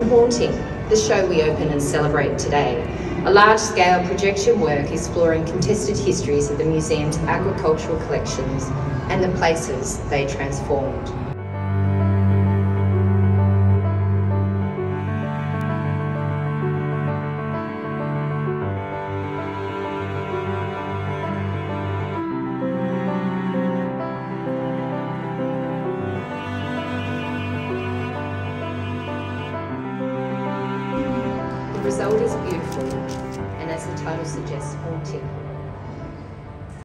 Haunting, the show we open and celebrate today. A large-scale projection work exploring contested histories of the museum's agricultural collections and the places they transformed. The result is beautiful, and as the title suggests, haunting.